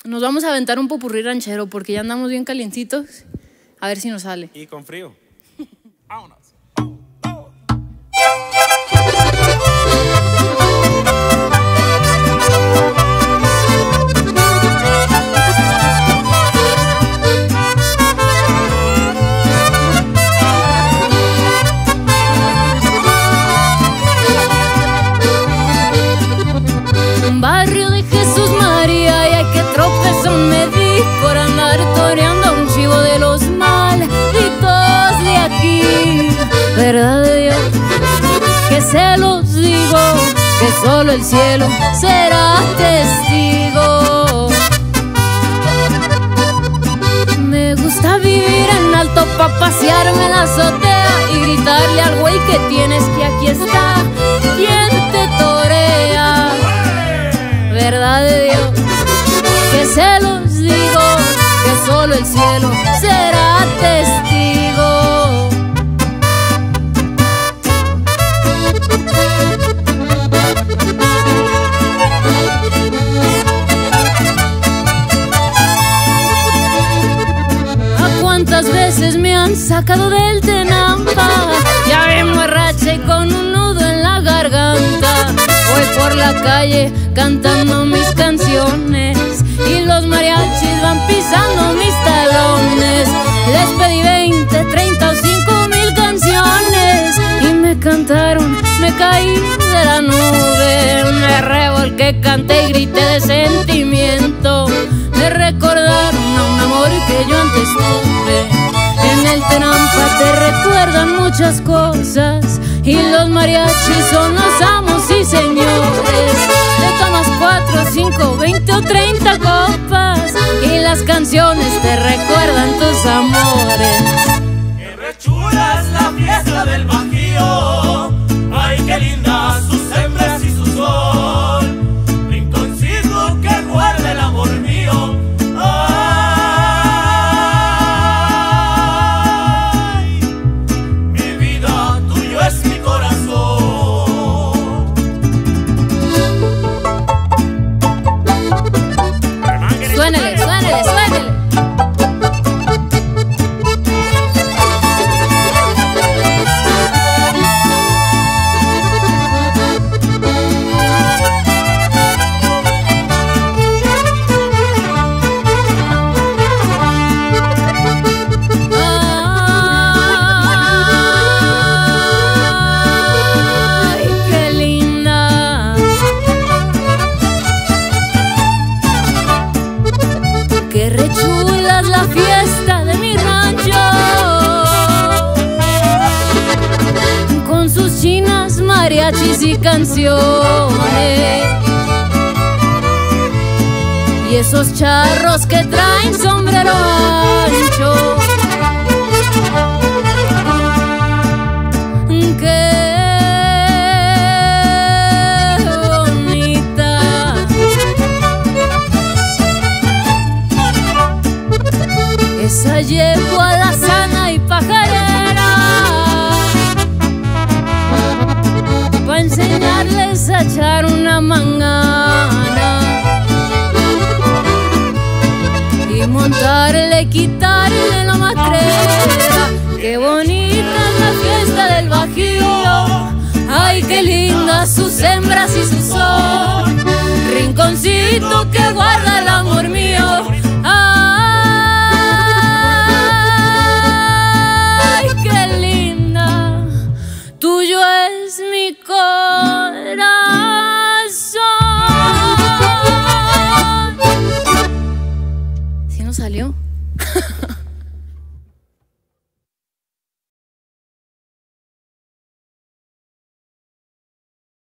Nos vamos a aventar un popurrí ranchero porque ya andamos bien calientitos. A ver si nos sale. Y con frío. Vámonos. Barrio de Jesús María, y ay que tropezón me di por andar toreando a un chivo de los malditos de aquí. Verdad de Dios, que se los digo, que solo el cielo será testigo. Me gusta vivir en alto pa' pasearme en la azotea y gritarle al güey que tienes que aquí está quien te torea. Verdad de Dios, que se los digo, que solo el cielo será testigo. ¿A cuántas veces me han sacado del Tenampa? Ya bien borracha y con un nudo en la garganta. Voy por la calle cantando mis canciones y los mariachis van pisando mis talones. Les pedí 20, 30 o 5,000 canciones y me cantaron, me caí de la nube. Me revolqué, canté y grité de sentimiento. Me recordaron a un amor que yo antes tuve. En el Tenampa te recuerdan muchas cosas y los mariachis son los amos y señores. Te tomas 4, 5, 20 o 30 copas y las canciones te recuerdan tus amores. ¡Qué re chula es la fiesta del Bajío! ¡Ay, qué linda sus hembras y su sol! Rinconcito que guarda el amor mío. ¡Ay! Mi vida, tuyo es mi corazón. Suénele, suénele, suénele. Ay, qué linda. Qué re chula es la fiesta de mi rancho, con sus chinas, mariachis y canciones, y esos charros que traen sombrero ancho. Qué bonita. Esa yegua alazana y pajarera, pa' enseñarles a echar una mangana y montarle, quitarle la matrera. Qué bonita es la fiesta del Bajío, ay qué lindas sus hembras y su sol. Rinconcito que guarda el amor mío. Ay, qué linda, tuyo es mi corazón. ¿Sí nos salió?